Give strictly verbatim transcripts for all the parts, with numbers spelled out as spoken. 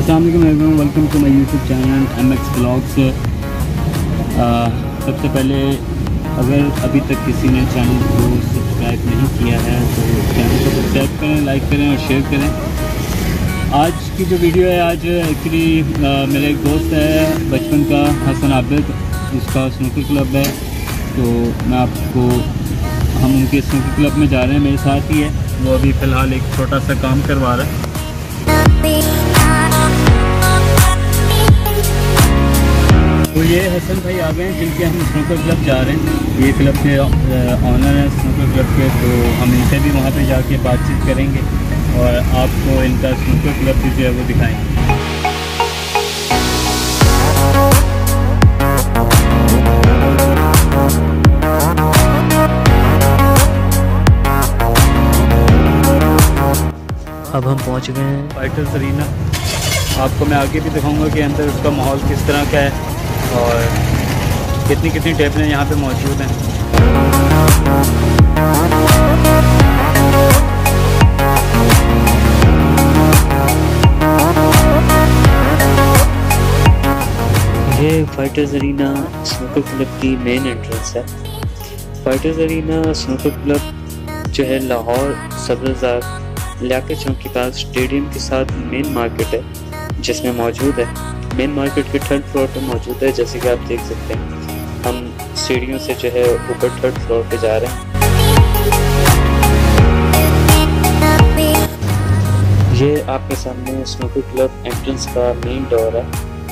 अस्सलाम वालेकुम everyone, welcome to my YouTube channel M X blogs. सबसे पहले अगर अभी तक किसी ने चैनल को सब्सक्राइब नहीं किया है तो चैनल को सब्सक्राइब करें, लाइक करें और शेयर करें। आज की जो वीडियो है, आज एक्चुअली मेरा एक दोस्त है बचपन का, हसन आबिद, उसका स्नूकर क्लब है। तो मैं आपको हम उनके स्नूकर क्लब में जा रहे हैं, मेरे साथ ही है वो। अभी फ़िलहाल एक छोटा सा काम करवा रहा है। तो ये हसन भाई आ गए हैं जिनके हम स्नूकर क्लब जा रहे हैं। ये क्लब के ऑनर हैं स्नूकर क्लब के, तो हम इनसे भी वहाँ पे जाके बातचीत करेंगे और आपको इनका स्नूकर क्लब भी जो है वो दिखाएंगे। अब हम पहुँच गए हैं फाइटर्स अरीना। आपको मैं आगे भी दिखाऊंगा कि अंदर उसका माहौल किस तरह का है और कितनी कितनी टेबलें यहाँ पे मौजूद हैं। ये फाइटर्स अरीना स्नूकर क्लब की मेन एंट्रेंस है। फाइटर्स अरीना स्नूकर क्लब जो है लाहौर सब्ज़ार लियाकत चौक के पास स्टेडियम के साथ मेन मार्केट है जिसमें मौजूद है। मेन मार्केट के थर्ड फ्लोर पे मौजूद है, जैसे कि आप देख सकते हैं। हम सीढ़ियों से जो है ऊपर थर्ड फ्लोर पे जा रहे हैं। ये आपके सामने स्नूकर क्लब एंट्रेंस का मेन डोर है।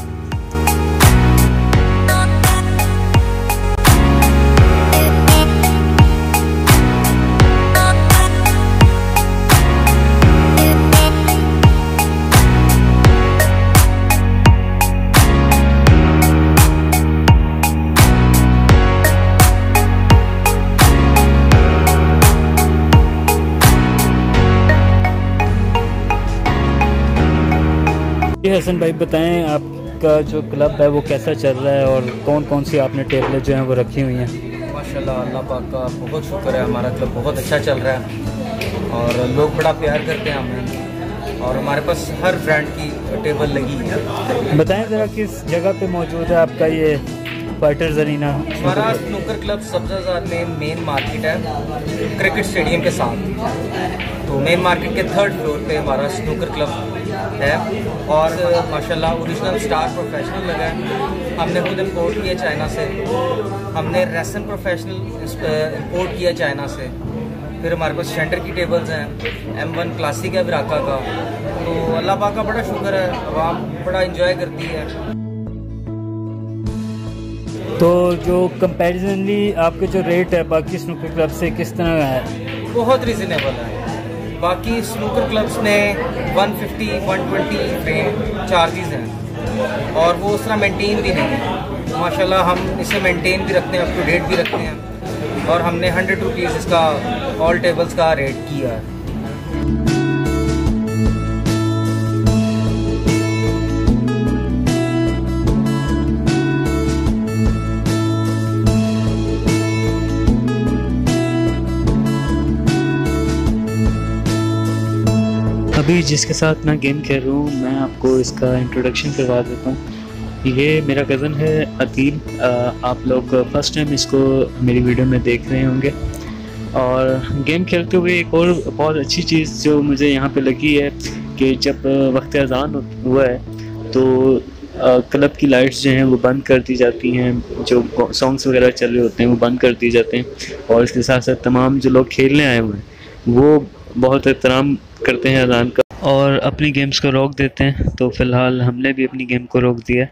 हसन भाई बताएं, आपका जो क्लब है वो कैसा चल रहा है और कौन कौन सी आपने टेबलें जो हैं वो रखी हुई हैं? माशाल्लाह, अल्लाह पाक का बहुत शुक्र है, हमारा क्लब बहुत अच्छा चल रहा है और लोग बड़ा प्यार करते हैं हमें और हमारे पास हर ब्रांड की टेबल लगी है। बताएं ज़रा किस जगह पे मौजूद है आपका ये फाइटर्स अरीना? हमारा स्नूकर क्लब सब्ज़ार में मेन मार्केट है क्रिकेट स्टेडियम के साथ। तो मेन मार्केट के थर्ड फ्लोर पे हमारा स्नूकर क्लब है और माशाल्लाह ओरिजिनल स्टार प्रोफेशनल लगा है। हमने खुद इम्पोर्ट किया चाइना से, हमने रेसन प्रोफेशनल इम्पोर्ट किया चाइना से। फिर हमारे पास शेंटर की टेबल्स हैं, एम वन क्लासिक है विराका का। तो अल्लाह पाक का बड़ा शुक्र है, आवाम बड़ा इंजॉय करती है। तो जो कंपैरिजनली आपके जो रेट है बाकी स्नूकर क्लब से किस तरह है? बहुत रिजनेबल है। बाकी स्नूकर क्लब्स में one fifty one twenty frame charges हैं और वो उस तरह मेंटेन भी नहीं है। माशाल्लाह हम इसे मेंटेन भी रखते हैं, अप टू डेट भी रखते हैं और हमने हंड्रेड रुपीज़ इसका ऑल टेबल्स का रेट किया है। अभी जिसके साथ मैं गेम खेल रहा हूँ मैं आपको इसका इंट्रोडक्शन करवा देता हूँ। ये मेरा कज़न है अकील। आप लोग फर्स्ट टाइम इसको मेरी वीडियो में देख रहे होंगे। और गेम खेलते हुए एक और बहुत अच्छी चीज़ जो मुझे यहाँ पे लगी है कि जब वक्त अज़ान हुआ है तो क्लब की लाइट्स जो हैं वो बंद कर दी जाती हैं, जो सॉन्ग्स वगैरह चल रहे होते हैं वो बंद कर दी जाते हैं और इसके साथ साथ तमाम जो लोग खेलने आए हुए हैं वो बहुत एहतराम करते हैं अज़ान का और अपनी गेम्स को रोक देते हैं। तो फ़िलहाल हमने भी अपनी गेम को रोक दिया।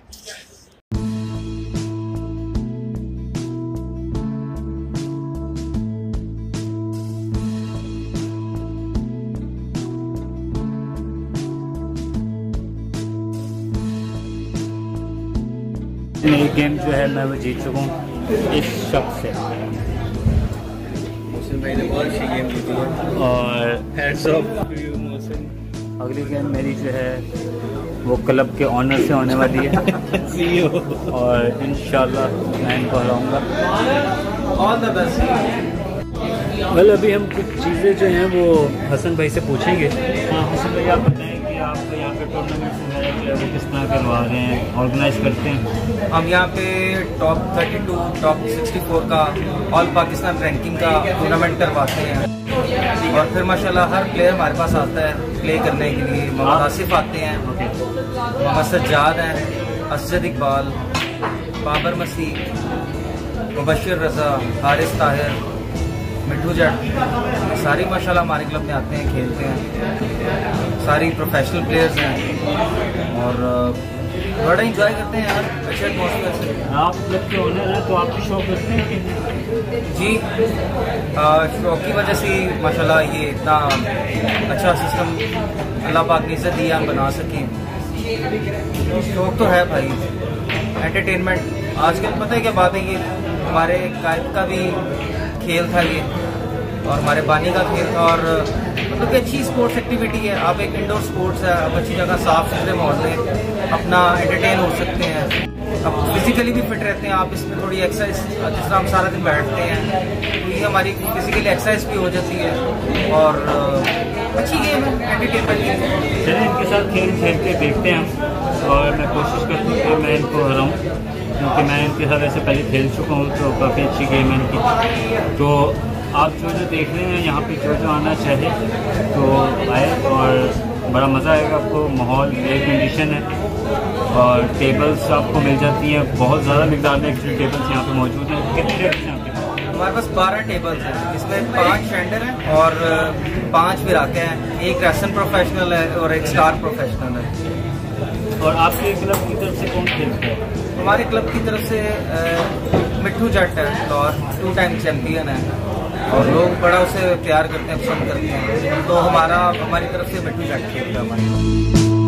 मेरी गेम जो है मैं वो जीत चुका हूँ इस शख्स से। मैंने बहुत अच्छी गेम जीती है और hats off to you Mohsin. अगली गेम मेरी जो है वो क्लब के ऑनर से होने वाली है सीईओ और इंशाल्लाह मैं इनको हराऊंगा। All the best. वेल अभी हम कुछ चीज़ें जो हैं वो हसन भाई से पूछेंगे। हाँ हसन भाई, आप बताएं कि आप यहाँ पे टूर्नामेंट्स वगैरह जो है है वो किस तरह करवा रहे हैं, ऑर्गेनाइज करते हैं? हम यहाँ पे top thirty two, top sixty four का ऑल पाकिस्तान रैंकिंग का टूर्नामेंट करवाते हैं और फिर माशाल्लाह हर प्लेयर हमारे पास आता है प्ले करने के लिए। मोहम्मद आसिफ आते हैं, मोहम्मद सज्जाद हैं, असद इकबाल, बाबर मसीह, मुबशिर रज़ा, हारिस ताहिर, मिठू जट, सारी माशाल्लाह हमारे क्लब में आते हैं, खेलते हैं। सारी प्रोफेशनल प्लेयर्स हैं और बड़ा इंजॉय करते हैं यार, अच्छे एटमॉस्फेयर से। आप क्लब के ओनर हैं तो आप भी शो करते हैं कि? जी, शो की वजह से माशाल्लाह ये इतना अच्छा सिस्टम अल्लाह पाक ने इज़्ज़त दिया हम बना सकें। शौक तो है भाई, एंटरटेनमेंट। आजकल पता है क्या बात है, ये हमारे कायद का भी खेल था ये और हमारे बानी का खेल था और मतलब कि अच्छी स्पोर्ट्स एक्टिविटी है। आप एक इंडोर स्पोर्ट्स है, आप अच्छी जगह साफ सुथरे माहौल में अपना एंटरटेन हो सकते हैं, अब फिजिकली भी फिट रहते हैं। आप इसमें थोड़ी एक्सरसाइज, जिस तरह हम सारा दिन बैठते हैं तो ये हमारी फिजिकली एक्सरसाइज भी हो जाती है और अच्छी गेम है, एंटरटेनमेंट है। चलिए इनके साथ खेल खेल के देखते हैं हम और मैं कोशिश करता हूँ कि मैं इनको हराऊँ, क्योंकि मैं इनके साथ ऐसे पहले खेल चुका हूँ तो काफ़ी अच्छी गेम है इनकी। तो आप जो जो देख रहे हैं यहाँ पे जो जो आना चाहे तो आए और बड़ा मज़ा आएगा आपको। माहौल एयर कंडीशन है और टेबल्स आपको मिल जाती हैं, बहुत ज़्यादा मिकदार में एक्चुअली टेबल्स यहाँ पे मौजूद हैं। कितने टेबल्स हैं यहाँ पे? हमारे पास बारह टेबल्स हैं, इसमें पाँच शेंडर हैं और पाँच विराके हैं, एक रेसन प्रोफेशनल है और एक स्टार प्रोफेशनल है। और आपके क्लब की तरफ से कौन खेलता है? हमारे क्लब की तरफ से मिठू जट है और टू टाइम चैम्पियन है और लोग बड़ा उसे प्यार करते हैं, पसंद करते हैं, तो हमारा हमारी तरफ से मिठू जट खेलता है हमारे।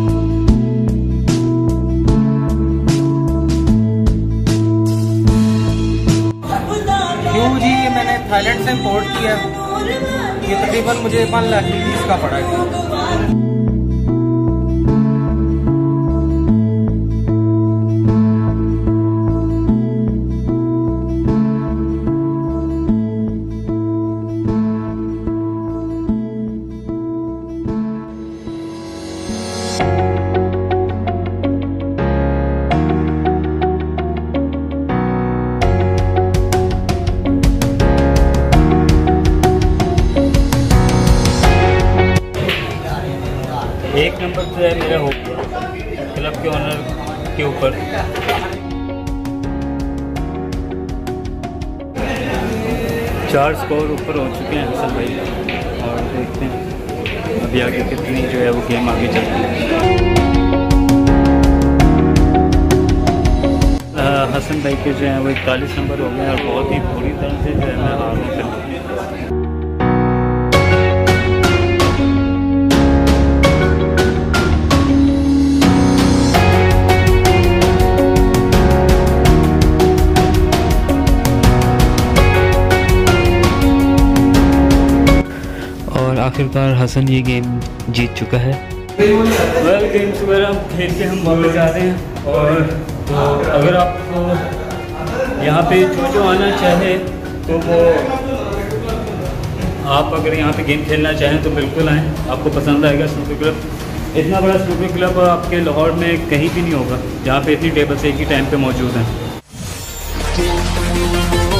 जी ये मैंने थाईलैंड से इंपोर्ट किया, ये तकरीबन मुझे वन लाख रुपीज़ का पड़ा है। एक नंबर तो है मेरा हो गया क्लब के ओनर के ऊपर। चार स्कोर ऊपर हो चुके हैं हसन भाई और देखते हैं अभी आगे कितनी जो है वो गेम आगे चलती है। हसन भाई के जो है वो इकतालीस नंबर हो गए और बहुत ही बुरी तरह से जो है मैं हार में आखिरकार हसन ये गेम जीत चुका है। वेल गेम्स वगैरह खेल के हम वापस जा रहे हैं और तो अगर आपको यहाँ पे जो जो आना चाहे तो वो आप अगर यहाँ पे गेम खेलना चाहें तो बिल्कुल आएँ, आपको पसंद आएगा। स्नूकर क्लब इतना बड़ा स्नूकर क्लब आपके लाहौर में कहीं भी नहीं होगा जहाँ पे इतनी टेबल्स एक ही टाइम पे मौजूद हैं।